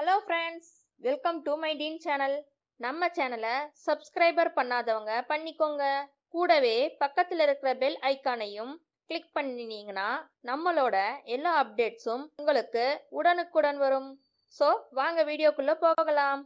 Hello friends, welcome to my Dean channel. நம்ம சேனலை subscriber பண்ணாதவங்க பண்ணிக்கோங்க. கூடவே பக்கத்தில் இருக்கிற பெல் ஐக்கானையும் கிளிக் பண்ணினீங்கன்னா நம்மளோட எல்லா அப்டேட்ஸும் உங்களுக்கு உடனுக்குடன் வரும். ஸோ வாங்க வீடியோக்குள்ள போகலாம்.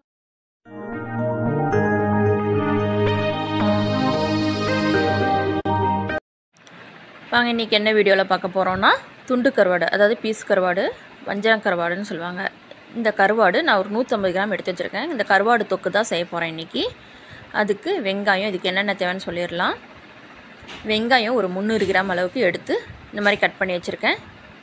வாங்க இன்றைக்கி என்ன வீடியோவில் பார்க்க போகிறோன்னா துண்டு கருவாடு, அதாவது பீஸ் கருவாடு, வஞ்சரம் கருவாடுன்னு சொல்லுவாங்க. இந்த கருவாடு நான் ஒரு 150 கிராம் எடுத்து வச்சுருக்கேன். இந்த கருவாடு தொக்கு தான் செய்ய போகிறேன் இன்றைக்கி. அதுக்கு வெங்காயம், இதுக்கு என்னென்ன தேவைன்னு சொல்லிடலாம். வெங்காயம் ஒரு 300 கிராம் அளவுக்கு எடுத்து இந்த மாதிரி கட் பண்ணி வச்சுருக்கேன்.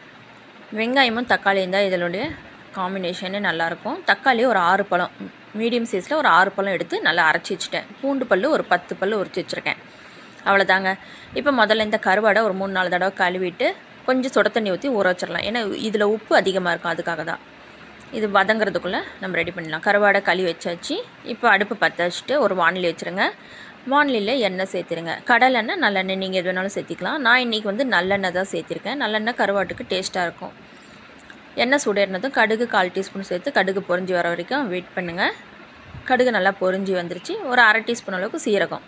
வெங்காயமும் தக்காளியும் தான் இதனுடைய காம்பினேஷனே நல்லாயிருக்கும். தக்காளி ஒரு 6 பழம், மீடியம் சைஸில் ஒரு 6 பழம் எடுத்து நல்லா அரைச்சி வச்சுட்டேன். பூண்டு பல் ஒரு 10 பல் உரிச்சு வச்சுருக்கேன். அவ்வளோதாங்க. இப்போ முதல்ல இந்த கருவாடை ஒரு 3-4 தடவை கழுவிட்டு கொஞ்சம் சுட தண்ணி ஊற்றி ஊற வச்சிடலாம். ஏன்னா இதில் உப்பு அதிகமாக இருக்கும், அதுக்காக தான். இது வதங்கிறதுக்குள்ளே நம்ம ரெடி பண்ணிடலாம். கருவாடை கழுவி வச்சாச்சு. இப்போ அடுப்பு பற்ற வச்சுட்டு ஒரு வானிலை வச்சுருங்க. வானிலையில் எண்ணெய் சேர்த்துருங்க. கடலெண்ணெய், நல்லெண்ணெய் நீங்கள் எது வேணாலும் சேர்த்திக்கலாம். நான் இன்றைக்கி வந்து நல்லெண்ணெய் தான் சேர்த்திருக்கேன். நல்லெண்ணெய் கருவாட்டுக்கு டேஸ்ட்டாக இருக்கும். எண்ணெய் சூடேறினதும் கடுகு 1/4 டீஸ்பூன் சேர்த்து கடுகு பொரிஞ்சு வர வரைக்கும் வெயிட் பண்ணுங்கள். கடுகு நல்லா பொரிஞ்சு வந்துருச்சு. ஒரு 1/2 டீஸ்பூன் அளவுக்கு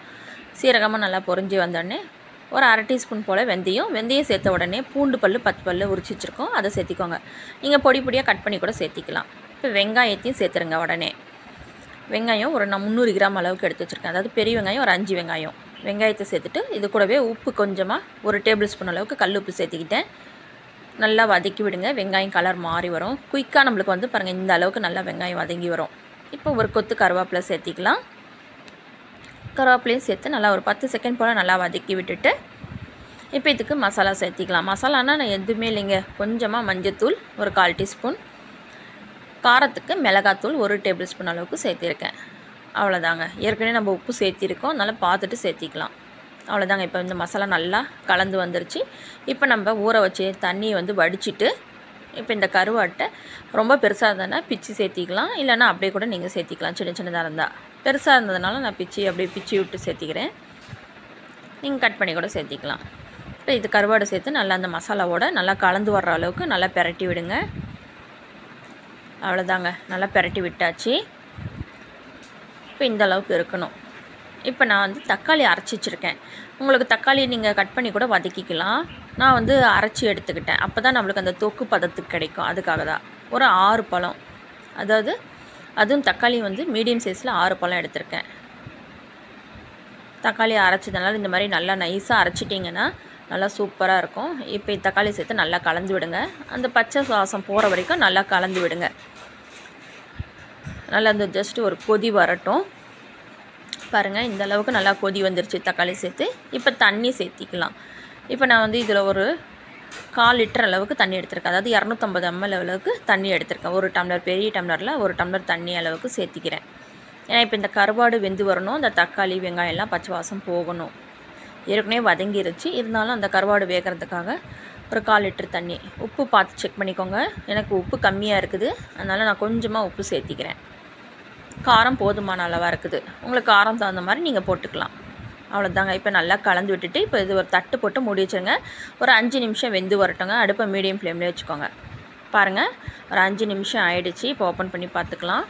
சீரகமாக நல்லா பொரிஞ்சு வந்தோடனே ஒரு 1/2 டீஸ்பூன் போல் வெந்தயம் சேர்த்த உடனே பூண்டு பல் 10 பல் உரிச்சு வச்சுருக்கோம், அதை சேர்த்திக்கோங்க. நீங்கள் பொடி பொடியாக கட் பண்ணி கூட சேர்த்திக்கலாம். இப்போ வெங்காயத்தையும் சேர்த்துருங்க. உடனே வெங்காயம் ஒரு நான் 300 கிராம் அளவுக்கு எடுத்து வச்சுருக்கேன். அதாவது பெரிய வெங்காயம் ஒரு 5 வெங்காயம். வெங்காயத்தை சேர்த்துட்டு இது கூடவே உப்பு கொஞ்சமாக ஒரு டேபிள் ஸ்பூன் அளவுக்கு கல் உப்பு சேர்த்திக்கிட்டேன். நல்லா வதக்கி விடுங்க. வெங்காயம் கலர் மாறி வரும். குயிக்காக நம்மளுக்கு வந்து பாருங்கள், இந்த அளவுக்கு நல்லா வெங்காயம் வதங்கி வரும். இப்போ ஒரு கொத்து கருவேப்பிலை சேர்த்திக்கலாம். கருவேப்பிலையும் சேர்த்து நல்லா ஒரு 10 செகண்ட் போல் நல்லா வதக்கி விட்டுட்டு இப்போ இதுக்கு மசாலா சேர்த்திக்கலாம். மசாலானா நான் எதுவுமே இல்லைங்க. கொஞ்சமாக மஞ்சத்தூள் ஒரு 1/4 டீஸ்பூன், காரத்துக்கு மிளகாத்தூள் ஒரு டேபிள் ஸ்பூன் அளவுக்கு சேர்த்திருக்கேன். அவ்வளோதாங்க. ஏற்கனவே நம்ம உப்பு சேர்த்திருக்கோம், அதனால் பார்த்துட்டு சேர்த்திக்கலாம். அவ்வளோதாங்க. இப்போ இந்த மசாலா நல்லா கலந்து வந்துருச்சு. இப்போ நம்ம ஊற வச்சு தண்ணியை வந்து வடிச்சிட்டு இப்போ இந்த கருவாட்டை ரொம்ப பெருசாக இருந்ததுன்னா பிச்சு சேர்த்திக்கலாம், இல்லைன்னா அப்படியே கூட நீங்கள் சேர்த்திக்கலாம். சின்னதாக இருந்தால். பெருசாக இருந்ததுனால நான் அப்படியே பிச்சு விட்டு சேர்த்திக்கிறேன். நீங்கள் கட் பண்ணி கூட சேர்த்திக்கலாம். இப்போ இது கருவாடு சேர்த்து நல்லா அந்த மசாலாவோட நல்லா கலந்து வர்ற அளவுக்கு நல்லா பெரட்டி விடுங்க. அவ்வளோதாங்க. நல்லா பெரட்டி விட்டாச்சு. இப்போ இந்த அளவுக்கு இருக்கணும். இப்போ நான் வந்து தக்காளி அரைச்சி வச்சுருக்கேன். உங்களுக்கு தக்காளி நீங்கள் கட் பண்ணி கூட வதக்கிக்கலாம். நான் வந்து அரைச்சி எடுத்துக்கிட்டேன். அப்போ தான் நம்மளுக்கு அந்த தொக்கு பதத்துக்கு கிடைக்கும். அதுக்காக தான். ஒரு 6 பழம், அதாவது அதுவும் தக்காளி வந்து மீடியம் சைஸில் 6 பழம் எடுத்திருக்கேன். தக்காளி அரைச்சதுனால இந்த மாதிரி நல்லா நைஸாக அரைச்சிட்டிங்கன்னா நல்லா சூப்பராக இருக்கும். இப்போ தக்காளி சேர்த்து நல்லா கலந்து விடுங்க. அந்த பச்சை வாசம் போகிற வரைக்கும் நல்லா கலந்து விடுங்க. நல்லா அந்த ஜஸ்ட்டு ஒரு கொதி வரட்டும். பாருங்கள், இந்த அளவுக்கு நல்லா கொதி வந்துருச்சு தக்காளி சேர்த்து. இப்போ தண்ணி சேர்த்திக்கலாம். இப்போ நான் வந்து இதில் ஒரு 1/4 லிட்டர் அளவுக்கு தண்ணி எடுத்திருக்கேன். அதாவது 250 ml அளவுக்கு தண்ணி எடுத்திருக்கேன். ஒரு டம்ளர், பெரிய டம்ளரில் ஒரு டம்ளர் தண்ணி அளவுக்கு சேர்த்திக்கிறேன். ஏன்னா இப்போ இந்த கருவாடு வெந்து வரணும், இந்த தக்காளி வெங்காயம் எல்லாம் பச்சை வாசம் போகணும். ஏற்கனவே வதங்கிருச்சு, இருந்தாலும் அந்த கருவாடு வேகிறதுக்காக ஒரு 1/4 லிட்டர் தண்ணி. உப்பு பார்த்து செக் பண்ணிக்கோங்க. எனக்கு உப்பு கம்மியாக இருக்குது, அதனால் நான் கொஞ்சமாக உப்பு சேர்த்திக்கிறேன். காரம் போதுமான அளவாக இருக்குது. உங்களுக்கு காரம் தகுந்த மாதிரி நீங்கள் போட்டுக்கலாம். அவ்வளோதாங்க. இப்போ நல்லா கலந்து விட்டுட்டு இப்போ இது ஒரு தட்டு போட்டு மூடி வச்சுருங்க. ஒரு 5 நிமிஷம் வெந்து வரட்டுங்க. அடுப்பை மீடியம் ஃப்ளேம்லேயே வச்சுக்கோங்க. பாருங்கள், ஒரு 5 நிமிஷம் ஆயிடுச்சு. இப்போ ஓப்பன் பண்ணி பார்த்துக்கலாம்.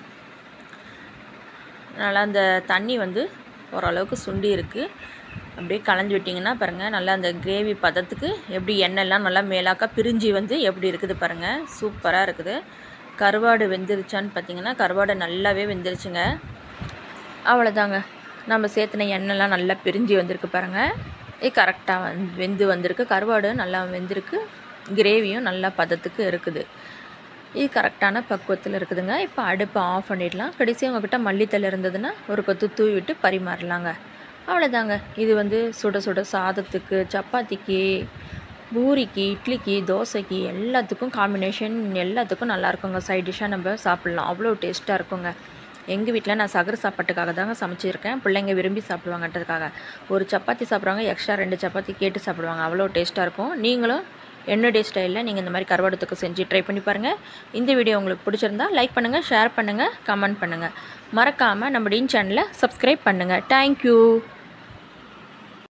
நல்லா அந்த தண்ணி வந்து ஓரளவுக்கு சுண்டி இருக்குது. அப்படியே கலந்து விட்டிங்கன்னா பாருங்கள், நல்லா அந்த கிரேவி பதத்துக்கு எப்படி எண்ணெய்லாம் நல்லா மேலாக்கா பிரிஞ்சு வந்து எப்படி இருக்குது பாருங்கள். சூப்பராக இருக்குது. கருவாடு வெந்துருச்சான்னு பார்த்தீங்கன்னா கருவாடு நல்லாவே வெந்துருச்சுங்க. அவ்வளோதாங்க. நம்ம சேர்த்துன எண்ணெய்லாம் நல்லா பிரிஞ்சு வந்திருக்கு பாருங்கள். இது கரெக்டாக வெந்து வந்திருக்கு. கருவாடு நல்லா வெந்திருக்கு. கிரேவியும் நல்லா பதத்துக்கு இருக்குது. இது கரெக்டான பக்குவத்தில் இருக்குதுங்க. இப்போ அடுப்பை ஆஃப் பண்ணிடலாம். கடைசியாக உங்கள்கிட்ட மல்லித்தலை இருந்ததுன்னா ஒரு கொத்து தூவி விட்டு பரிமாறலாங்க. அவ்வளோதாங்க. இது வந்து சுட சுட சாதத்துக்கு, சப்பாத்திக்கு, பூரிக்கு, இட்லிக்கு, தோசைக்கு எல்லாத்துக்கும் காம்பினேஷன் எல்லாத்துக்கும் நல்லாயிருக்குங்க. சைட் டிஷ்ஷாக நம்ம சாப்பிட்லாம். அவ்வளோ டேஸ்ட்டாக இருக்குங்க. எங்கள் வீட்டில் நான் சகர சாப்பாட்டுக்காக தாங்க சமைச்சிருக்கேன். பிள்ளைங்க விரும்பி சாப்பிடுவாங்கன்றதுக்காக. ஒரு சப்பாத்தி சாப்பிட்றவங்க எக்ஸ்ட்ரா 2 சப்பாத்தி கேட்டு சாப்பிடுவாங்க. அவ்வளோ டேஸ்ட்டாக இருக்கும். நீங்களும் என்னுடைய ஸ்டைலில் நீங்கள் இந்த மாதிரி கருவாடு தொக்கு செஞ்சு ட்ரை பண்ணி பாருங்கள். இந்த வீடியோ உங்களுக்கு பிடிச்சிருந்தா லைக் பண்ணுங்கள், ஷேர் பண்ணுங்கள், கமெண்ட் பண்ணுங்கள். மறக்காமல் நம்ம டீன் சேனலை சப்ஸ்கிரைப் பண்ணுங்கள். தேங்க்யூ.